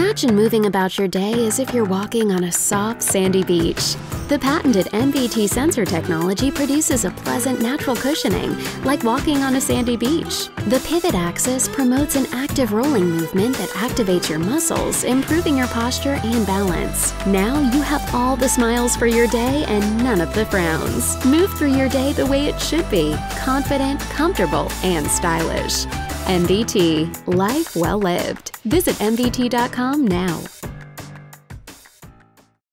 Imagine moving about your day as if you're walking on a soft, sandy beach. The patented MBT SensorTechnology produces a pleasant, natural cushioning, like walking on a sandy beach. The pivot axis promotes an active rolling movement that activates your muscles, improving your posture and balance. Now you have all the smiles for your day and none of the frowns. Move through your day the way it should be: confident, comfortable, and stylish. MBT. Life well lived. Visit MBT.com now.